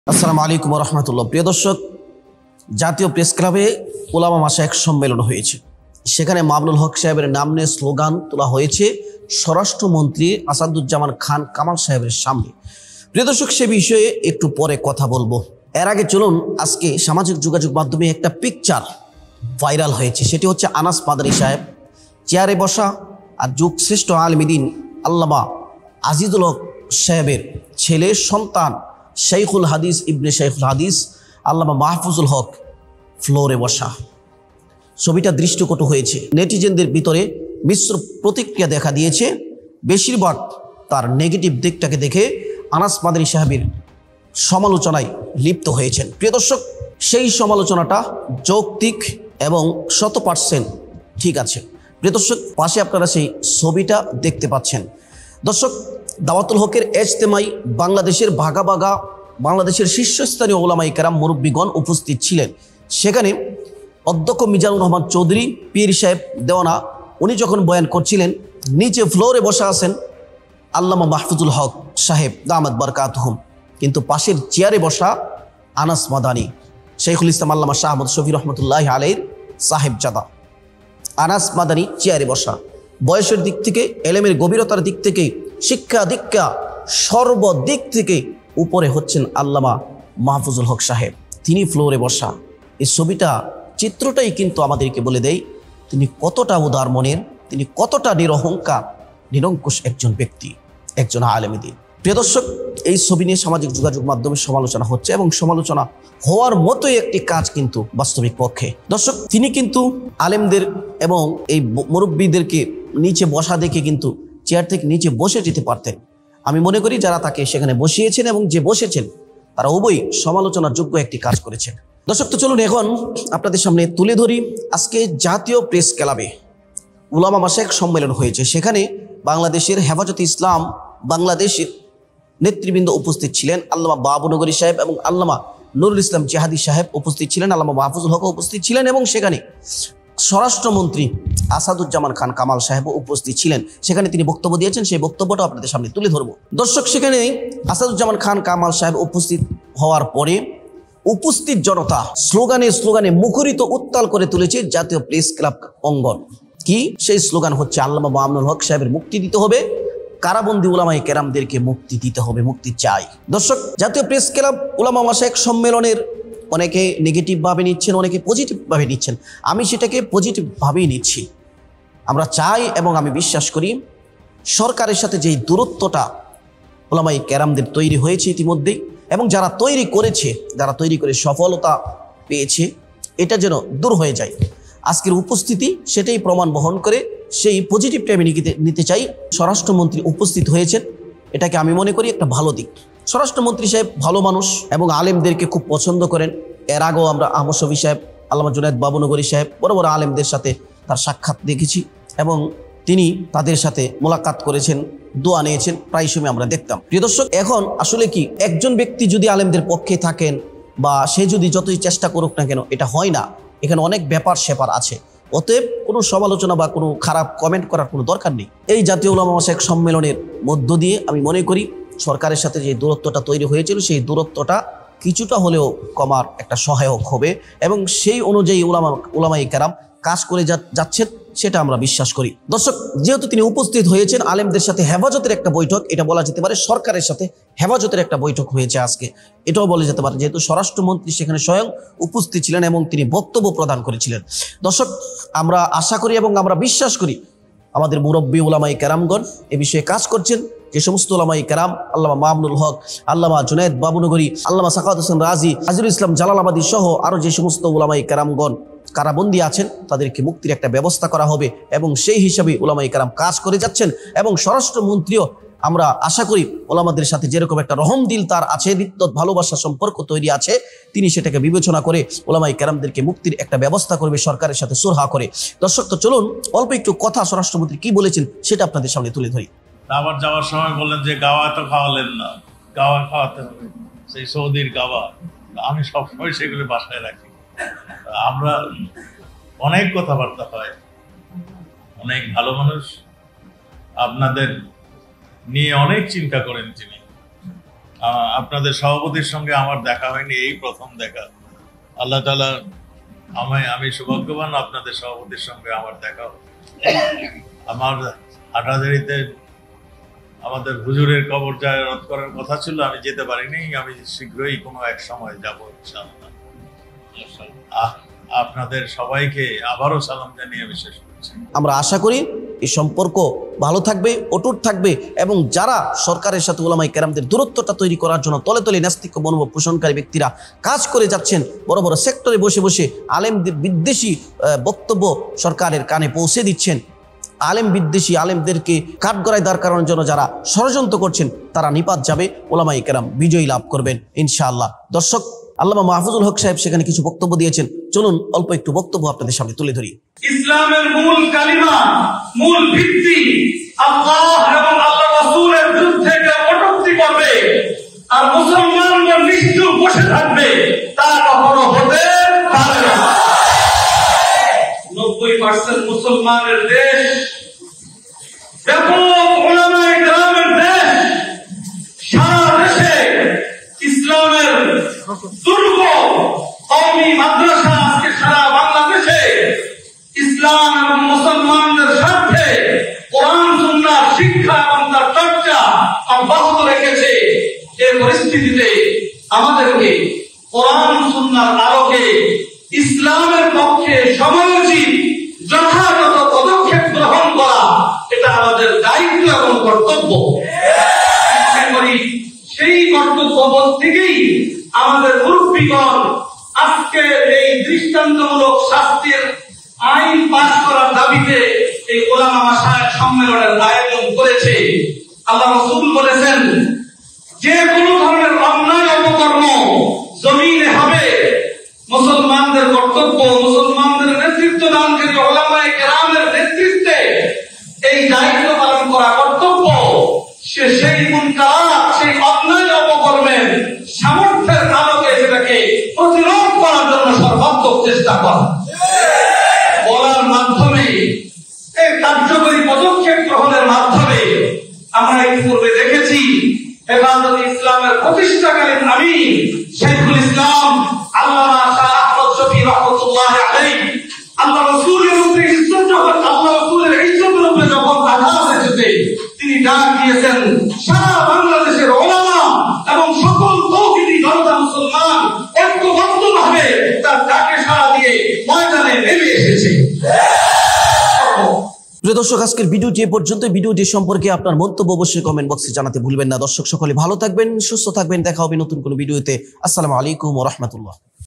আসসালামু আলাইকুম রহমতুল্লাহ। প্রিয় দর্শক, জাতীয় প্রেস ক্লাবে উলামা মাশায়েখ সম্মেলন হয়েছে। সেখানে মামুনুল হক সাহেবের নাম নিয়ে স্লোগান তোলা হয়েছে স্বরাষ্ট্রমন্ত্রী আসাদুজ্জামান খান কামাল সাহেবের সামনে। প্রিয় দর্শক, সে বিষয়ে একটু পরে কথা বলবো। এর আগে চলুন, আজকে সামাজিক যোগাযোগ মাধ্যমে একটা পিকচার ভাইরাল হয়েছে। সেটি হচ্ছে আনাস মাদানী সাহেব চেয়ারে বসা আর যুগশ্রেষ্ঠ আলমিদিন আল্লামা আজিজুল হক সাহেবের ছেলে সন্তান শেখুল হাদিস ইবনে শেখুল হাদিস আল্লামা মাহফুজুল হক ফ্লোরে বসা। ছবিটা দৃষ্টিকটু হয়েছে। নেটিজেনদের ভিতরে মিশ্র প্রতিক্রিয়া দেখা দিয়েছে। বেশিরভাগ তার নেগেটিভ দিকটাকে দেখে আনাস মাদানী সাহেবের সমালোচনায় লিপ্ত হয়েছেন। প্রিয় দর্শক, সেই সমালোচনাটা যৌক্তিক এবং 100% ঠিক আছে। প্রিয় দর্শক, পাশে আপনারা সেই ছবিটা দেখতে পাচ্ছেন। দর্শক, দাওয়াতুল হকের ইজতেমায় বাংলাদেশের ভাগা ভাগা বাংলাদেশের শীর্ষস্থানীয় ওলামায়ে কেরাম মুরব্বীগণ উপস্থিত ছিলেন। সেখানে অধ্যক্ষ মিজানুর রহমান চৌধুরী পীর সাহেব দেওয়ানা, উনি যখন বয়ান করছিলেন, নিচে ফ্লোরে বসা আছেন আল্লামা মাহফুজুল হক সাহেব দামাত বারকাতুহুম, কিন্তু পাশের চেয়ারে বসা আনাস মাদানী শেখুল ইসলাম আল্লামা শাহ আহমদ শফি রহমতুল্লাহ আলাইহির সাহেবজাদা আনাস মাদানী চেয়ারে বসা। বয়সের দিক থেকে, এলেমের গভীরতার দিক থেকে, শিক্ষা দীক্ষা সর্বদিক থেকে উপরে হচ্ছেন আল্লামা মাহফুজুল হক সাহেব, তিনি ফ্লোরে বসা। এই ছবিটা, চিত্রটাই কিন্তু আমাদেরকে বলে দেয় তিনি কতটা উদার মনের, তিনি কতটা নিরহংকার নিরঙ্কুশ একজন ব্যক্তি, একজন আলেম দ্বীন। প্রিয় দর্শক, এই ছবি নিয়ে সামাজিক যোগাযোগ মাধ্যমে সমালোচনা হচ্ছে এবং সমালোচনা হওয়ার মতোই একটি কাজ কিন্তু বাস্তবিক পক্ষে। দর্শক, তিনি কিন্তু আলেমদের এবং এই মুরব্বীদেরকে নিচে বসা দেখে কিন্তু চেয়ার থেকে নিচে বসে যেতে পারতেন। আমি মনে করি যারা তাকে সেখানে বসিয়েছেন এবং যে বসেছেন তারা উভয়ই সমালোচনার যোগ্য একটি কাজ করেছেন। দর্শক, তো চলুন এখন আপনাদের সামনে তুলে ধরি, আজকে জাতীয় প্রেস ক্লাবে উলামা মাশায়েখ সম্মেলন হয়েছে। সেখানে বাংলাদেশের হেফাজতে ইসলাম বাংলাদেশের নেতৃবৃন্দ উপস্থিত ছিলেন। আল্লামা বাবুনগরী সাহেব এবং আল্লামা নুরুল ইসলাম জিহাদি সাহেব উপস্থিত ছিলেন, আল্লামা মাহফুজুল হক উপস্থিত ছিলেন এবং সেখানে স্বরাষ্ট্রমন্ত্রী আসাদুজ্জামান খান কামাল সাহেবও উপস্থিত ছিলেন। সেখানে তিনি বক্তব্য দিয়েছেন, সেই বক্তব্যটা আপনাদের সামনে তুলে ধরবো। দর্শক, সেখানে আসাদুজ্জামান খান কামাল সাহেব উপস্থিত হওয়ার পরে উপস্থিত জনতা স্লোগানে স্লোগানে মুখরিত উত্তাল করে তুলেছে জাতীয় প্রেস ক্লাব অঙ্গন। কি সেই স্লোগান হচ্ছে, আল্লামা মামুনুল হক সাহেবের মুক্তি দিতে হবে, কারাবন্দী উলামায়ে কেরামদেরকে মুক্তি দিতে হবে, মুক্তি চাই। দর্শক, জাতীয় প্রেস ক্লাব উলামা মাশায়েখ সম্মেলনের অনেকে নেগেটিভভাবে নিচ্ছেন, অনেকে পজিটিভভাবে নিচ্ছেন। আমি সেটাকে পজিটিভভাবেই নিচ্ছি। আমরা চাই এবং আমি বিশ্বাস করি সরকারের সাথে যেই দূরত্বটা উলামায়ে কেরামদের তৈরি হয়েছে ইতিমধ্যেই, এবং যারা তৈরি করেছে, যারা তৈরি করে সফলতা পেয়েছে, এটা যেন দূর হয়ে যায়। আজকের উপস্থিতি সেটাই প্রমাণ বহন করে, সেই পজিটিভটা আমি নিতে চাই। স্বরাষ্ট্রমন্ত্রী উপস্থিত হয়েছেন, এটাকে আমি মনে করি একটা ভালো দিক। স্বরাষ্ট্রমন্ত্রী সাহেব ভালো মানুষ এবং আলেমদেরকে খুব পছন্দ করেন। এর আগেও আমরা আহমদ শফি সাহেব, আল্লামা জুনায়েদ বাবুনগরী সাহেব, বড় বড় আলেমদের সাথে তার সাক্ষাৎ দেখেছি এবং তিনি তাদের সাথে মোলাকাত করেছেন, দোয়া নিয়েছেন, প্রায় সময় আমরা দেখতাম। প্রিয় দর্শক, এখন আসলে কি, একজন ব্যক্তি যদি আলেমদের পক্ষে থাকেন বা সে যদি যতই চেষ্টা করুক না কেন, এটা হয় না। এখানে অনেক ব্যাপার স্যাপার আছে। অতএব কোনো সমালোচনা বা কোনো খারাপ কমেন্ট করার কোনো দরকার নেই। এই জাতীয় উলামা মাশায়েখ সম্মেলনের মধ্য দিয়ে আমি মনে করি সরকারের সাথে যে দূরত্বটা তৈরি হয়েছিল, সেই দূরত্বটা কিছুটা হলেও কমার একটা সহায়ক হবে এবং সেই অনুযায়ী উলামায়ে কেরাম কাজ করে যাচ্ছেন, সেটা আমরা বিশ্বাস করি। দর্শক, যেহেতু তিনি উপস্থিত হয়েছেন, আলেমদের সাথে হেফাজতের একটা বৈঠক, এটা বলা যেতে পারে সরকারের সাথে হেফাজতের একটা বৈঠক হয়েছে আজকে, এটাও বলা যেতে পারে, যেহেতু স্বরাষ্ট্রমন্ত্রী সেখানে স্বয়ং উপস্থিত ছিলেন এবং তিনি বক্তব্য প্রদান করেছিলেন। দর্শক, আমরা আশা করি এবং আমরা বিশ্বাস করি আমাদের মুরব্বী উলামায়ে কেরামগণ এ বিষয়ে কাজ করছেন। যে সমস্ত উলামায়ে কেরাম, আল্লামা মামুনুল হক, আল্লামা জুনায়েদ বাবুনগরী, আল্লামা সাখাওয়াত হোসেন রাজি, আজিজুল ইসলাম জালালাবাদী সহ আরও যে সমস্ত উলামায়ে কেরামগণ কারাবন্দী আছেন, তাদেরকে মুক্তির একটা ব্যবস্থা করা হবে এবং সেই হিসাবে উলামায়ে কেরাম কাজ করে যাচ্ছেন। এবং স্বরাষ্ট্রমন্ত্রীও, আমরা আশা করি ওলামাদের সাথে যেরকম একটা রহম দিল তার আছে, হৃদ্যত ভালোবাসা সম্পর্ক তৈরি আছে, তিনি সেটাকে বিবেচনা করে উলামায়ে কেরামদেরকে মুক্তির একটা ব্যবস্থা করবে সরকারের সাথে সুরহা করে। দর্শক, তো চলুন অল্প একটু কথা স্বরাষ্ট্রমন্ত্রী কি বলেছেন সেটা আপনাদের সামনে তুলে ধরি। আবার যাওয়ার সময় বললেন যে গাওয়া তো খাওয়ালেন না, গাওয়া খাওয়াতে হবে, সেই সৌদির গাওয়া। আমি সবসময় সেগুলো বাসায় রাখি। আমরা অনেক কথাবার্তা হয়, অনেক ভালো মানুষ, আপনাদের নিয়ে অনেক চিন্তা করেন তিনি। আপনাদের সভাপতির সঙ্গে আমার দেখা হয়নি, এই প্রথম দেখা। আল্লাহ তাআলা আমি সৌভাগ্যবান, আপনাদের সভাপতির সঙ্গে আমার দেখা। আমার হাটহাজারীতে আমাদের হুজুরের কবর জিয়ারত করার কথা ছিল, আমি যেতে পারিনি। আমি শীঘ্রই কোনো এক সময় যাব ইনশাআল্লাহ। আপনাদের সবাইকে আবারও সালাম জানিয়ে আমি শেষ করছি। আমরা আশা করি এই সম্পর্ক ভালো থাকবে, অটুট থাকবে, এবং যারা সরকারের সাথে উলামায়ে কেরামদের দূরত্বটা তৈরি করার জন্য তলে তলে নাস্তিক মনোভাব পোষণকারী ব্যক্তিরা কাজ করে যাচ্ছেন, বড় বড় সেক্টরে বসে বসে আলেমদের বিদ্বেষী বক্তব্য সরকারের কানে পৌঁছে দিচ্ছেন, আলেম বিদ্বেষী আলেমদেরকে কাঠগড়ায় দাঁড় করানোর জন্য যারা ষড়যন্ত্র করছেন, তারা নিপাত যাবে, উলামায়ে কেরাম বিজয়ী লাভ করবেন ইনশাআল্লাহ। দর্শক, আল্লামা মাহফুজুল হক সাহেব সেখানে কিছু বক্তব্য দিয়েছেন, চলুন অল্প একটু বক্তব্য আপনাদের সামনে তুলে ধরি। ইসলামের মূল কালিমা, মূল ভিত্তি আল্লাহ এবং আল্লাহ রাসূলের বিরুদ্ধে কে কটূক্তি করবে আর মুসলমানরা নিশ্চুপ বসে থাকবে, তা কখনো হতে পারে না। 90% মুসলমানের দেশ, ব্যাপক উলামায়ে কেরামের দেশ, সারা দেশে ইসলামের দুর্গ কওমি মাদ্রাসা আজকে সারা বাংলাদেশে ইসলাম এবং মুসলমানদের স্বার্থে কোরআন সুন্নাহর শিক্ষা এবং তার চর্চা অব্যাহত রেখেছে। এই পরিস্থিতিতে আমাদেরকে কোরআন সুন্নাহর আলোকে ইসলামের পক্ষে সময়োচিত যথাযথ পদক্ষেপ গ্রহণ করা, এটা আমাদের দায়িত্ব এবং কর্তব্য। সেই কর্তব্যবোধ থেকেই আমাদের মুরব্বীগণ আজকে এই দৃষ্টান্তমূলক শাস্তির আইন পাস করার দাবিতে এই উলামা মাশায়েখ সম্মেলনের আয়োজন করেছে। আল্লাহ রাসূল বলেছেন, যে কোনো ধরনের অন্যায় অপকর্ম জমিনে হবে, মুসলমানদের কর্তব্য, মুসলমানদের নেতৃত্ব দানকারী উলামায়ে কেরামের নেতৃত্বে এই দায়িত্ব পালন করা কর্তব্য। সেই মুনকারাত, সেই অন্যায় অপকর্মের সামর্থ্যের আলোকে সেটাকে প্রতিরোধ করার জন্য সর্বাত্মক চেষ্টা করা, বলার মাধ্যমে, এই কার্যকরী পদক্ষেপ গ্রহণের মাধ্যমে আমরা ইতিপূর্বে দেখেছি হেফাজতে ইসলামের প্রতিষ্ঠাকালীন আমির শাইখুল ইসলাম আল্লামা শাহ আহমদ শফী রাহমাতুল্লাহি আলাইহি আল্লাহ রাসূলের উপরে ইজ্জত, যখন আল্লাহ রাসূলের ইজ্জতের উপরে যখন আঘাত এসেছে, তিনি ডাক দিয়েছেন সারা বাংলাদেশের উলামা এবং সকল তৌহিদি জনতা মুসলমান ঐক্যবদ্ধভাবে তার ডাকে সাড়া দিয়ে ময়দানে নেমে এসেছে। প্রিয় দর্শক, আজকের ভিডিওটি এ পর্যন্ত। ভিডিওটি সম্পর্কে আপনার মন্তব্য অবশ্যই কমেন্ট বক্সে জানাতে ভুলবেন না। দর্শক সকলে ভালো থাকবেন, সুস্থ থাকবেন, দেখা হবে নতুন কোনো ভিডিওতে। আসসালামু আলাইকুম ওয়া রাহমাতুল্লাহ।